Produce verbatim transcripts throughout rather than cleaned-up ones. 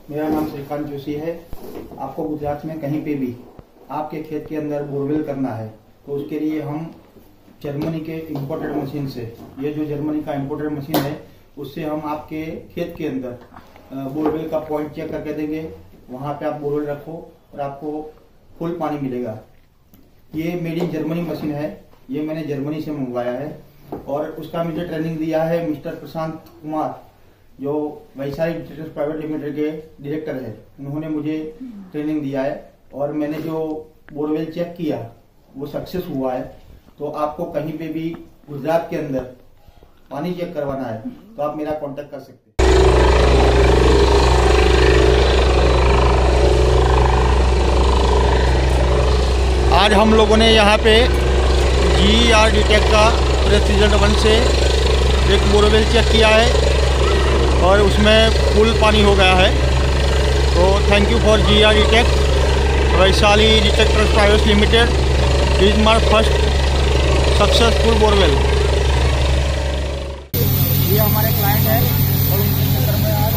मेरा नाम श्रीकांत जोशी है। आपको गुजरात में कहीं पे भी आपके खेत के अंदर बोरवेल करना है तो उसके लिए हम जर्मनी के इम्पोर्टेड मशीन से, ये जो जर्मनी का इम्पोर्टेड मशीन है उससे हम आपके खेत के अंदर बोरवेल का पॉइंट चेक करके देंगे। वहां पे आप बोरवेल रखो और आपको फुल पानी मिलेगा। ये मेड इन जर्मनी मशीन है, ये मैंने जर्मनी से मंगवाया है और उसका मुझे ट्रेनिंग दिया है मिस्टर प्रशांत कुमार, जो वैशाली डिटेक्टर्स प्राइवेट लिमिटेड के डायरेक्टर है। उन्होंने मुझे ट्रेनिंग दिया है और मैंने जो बोरवेल चेक किया वो सक्सेस हुआ है। तो आपको कहीं पे भी गुजरात के अंदर पानी चेक करवाना है तो आप मेरा कांटेक्ट कर सकते हैं। आज हम लोगों ने यहाँ पे जी आर डिटेक्ट का प्रेस रिजल्ट वन से एक बोरवेल चेक किया है और उसमें फुल पानी हो गया है। तो thank you for G R detect Vaishali detectors private limited is my first successful borewell. ये हमारे क्लाइंट है और उनके क्षेत्र में आज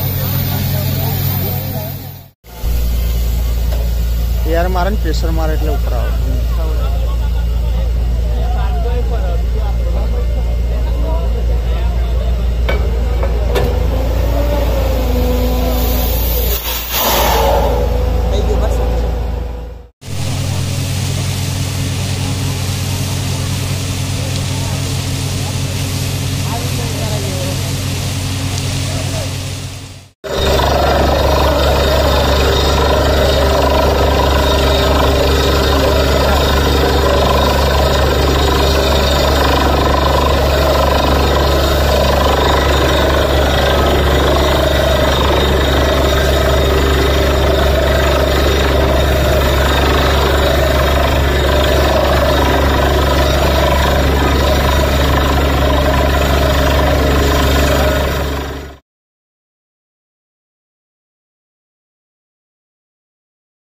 यार मारन प्रेशर मारे એટલે ઉપર આવો।